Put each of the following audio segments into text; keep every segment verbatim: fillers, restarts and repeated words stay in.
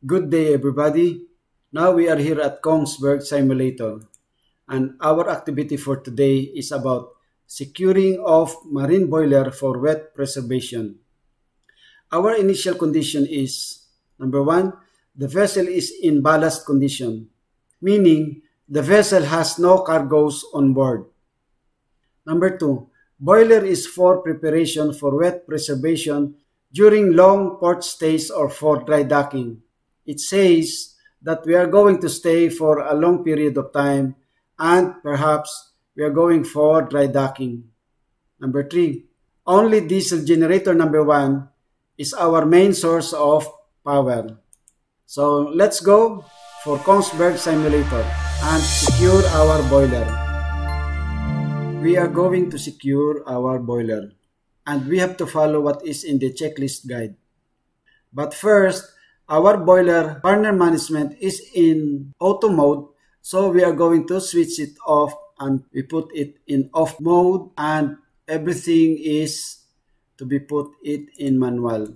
Good day, everybody. Now we are here at Kongsberg Simulator, and our activity for today is about securing of marine boiler for wet preservation. Our initial condition is, number one, the vessel is in ballast condition, meaning the vessel has no cargoes on board. Number two, boiler is for preparation for wet preservation during long port stays or for dry docking. It says that we are going to stay for a long period of time and perhaps we are going for dry docking. Number three, only diesel generator number one is our main source of power. So let's go for Kongsberg Simulator and secure our boiler. We are going to secure our boiler and we have to follow what is in the checklist guide. But first, our boiler burner management is in auto mode, so we are going to switch it off and we put it in off mode, and everything is to be put it in manual.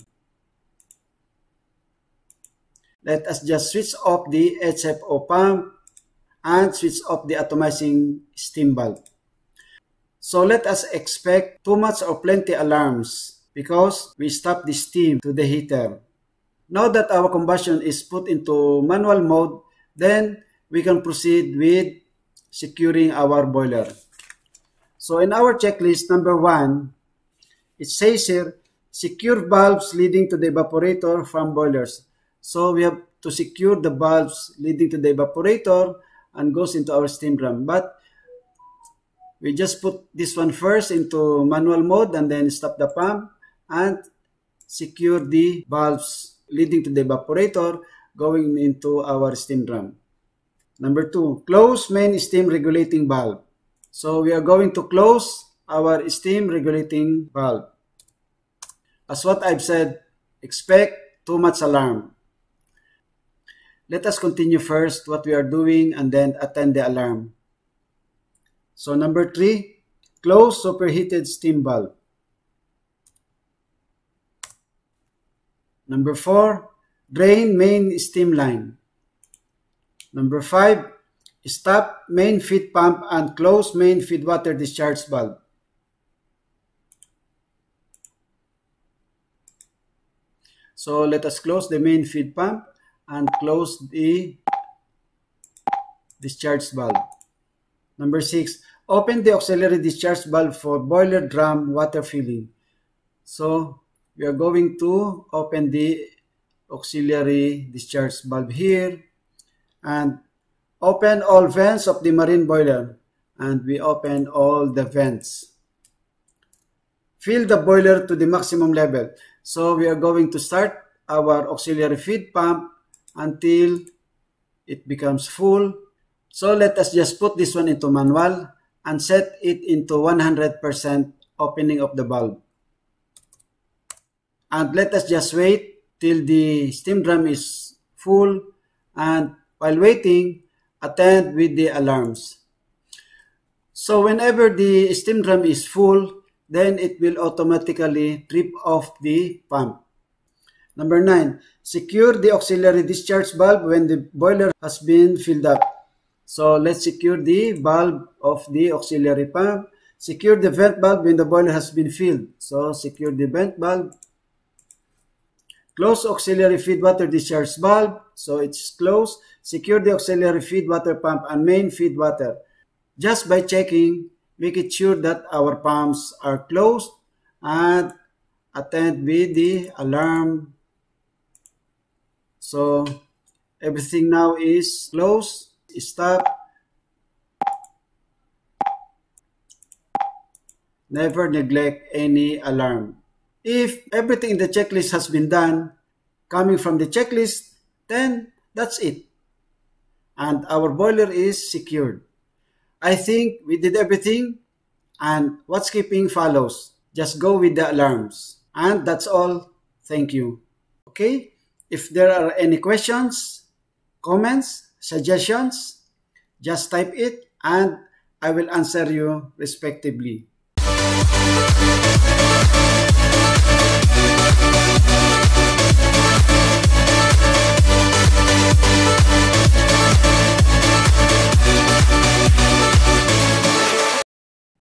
Let us just switch off the H F O pump and switch off the atomizing steam valve. So let us expect too much or plenty alarms because we stop the steam to the heater. Now that our combustion is put into manual mode, then we can proceed with securing our boiler. So in our checklist number one, it says here, secure valves leading to the evaporator from boilers. So we have to secure the valves leading to the evaporator and goes into our steam drum. But we just put this one first into manual mode and then stop the pump and secure the valves leading to the evaporator going into our steam drum. Number two, close main steam regulating valve. So we are going to close our steam regulating valve. As what I've said, expect too much alarm. Let us continue first what we are doing and then attend the alarm. So number three, close superheated steam valve. Number four, drain main steam line. Number five, stop main feed pump and close main feed water discharge valve. So let us close the main feed pump and close the discharge valve. Number six, open the auxiliary discharge valve for boiler drum water filling. So we are going to open the auxiliary discharge valve here and open all vents of the marine boiler, and we open all the vents. Fill the boiler to the maximum level. So we are going to start our auxiliary feed pump until it becomes full. So let us just put this one into manual and set it into one hundred percent opening of the valve. And let us just wait till the steam drum is full, and while waiting, attend with the alarms. So whenever the steam drum is full, then it will automatically trip off the pump. Number nine, secure the auxiliary discharge valve when the boiler has been filled up. So let's secure the valve of the auxiliary pump. Secure the vent valve when the boiler has been filled. So secure the vent valve. Close auxiliary feed water discharge valve. So it's closed. Secure the auxiliary feed water pump and main feed water. Just by checking, make it sure that our pumps are closed and attend with the alarm. So everything now is closed. Stop. Never neglect any alarm. If everything in the checklist has been done, coming from the checklist, then that's it. And our boiler is secured. I think we did everything, and what's keeping follows. Just go with the alarms. And that's all. Thank you. Okay? If there are any questions, comments, suggestions, just type it and I will answer you respectively.